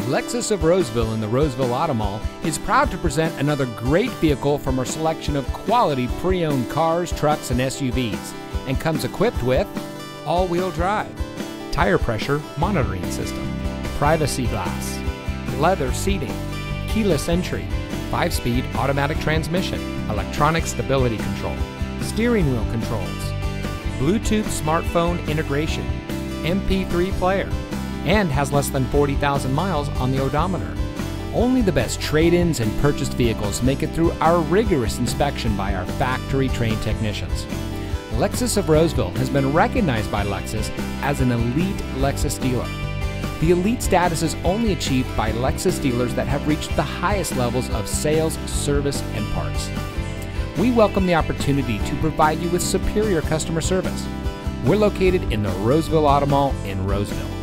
Lexus of Roseville in the Roseville Auto Mall is proud to present another great vehicle from our selection of quality pre-owned cars, trucks, and SUVs, and comes equipped with all-wheel drive, tire pressure monitoring system, privacy glass, leather seating, keyless entry, 5-speed automatic transmission, electronic stability control, steering wheel controls, Bluetooth smartphone integration, MP3 player, and has less than 40,000 miles on the odometer. Only the best trade-ins and purchased vehicles make it through our rigorous inspection by our factory-trained technicians. Lexus of Roseville has been recognized by Lexus as an elite Lexus dealer. The elite status is only achieved by Lexus dealers that have reached the highest levels of sales, service, and parts. We welcome the opportunity to provide you with superior customer service. We're located in the Roseville Auto Mall in Roseville.